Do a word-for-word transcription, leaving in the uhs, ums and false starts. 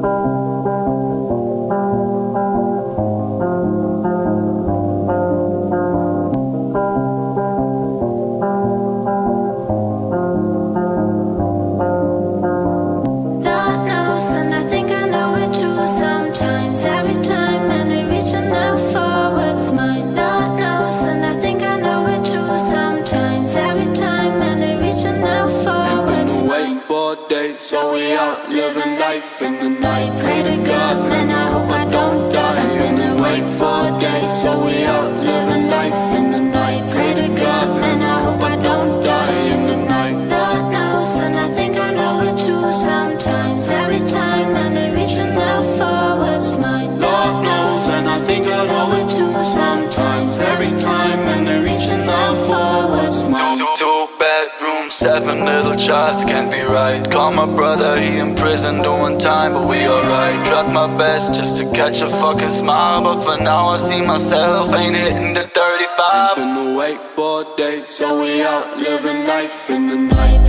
So we out living life in the night. Pray to God, man, I hope I don't die. I've been awake for days. So we out living life in the night. Pray to God, man, I hope I don't die in the night. Lord knows, and I think I know it too. Sometimes, every time, and they're reaching out for what's mine. Lord knows, and I think I know it too. Sometimes, every time, and they're reaching out for what's mine. Two bedrooms, seven little jars, can't be right. Call my brother, he in prison doing time, but we alright. Tried my best just to catch a fucking smile, but for now I see myself ain't hitting the thirty-five. Been awake for days, so we out living life in the night.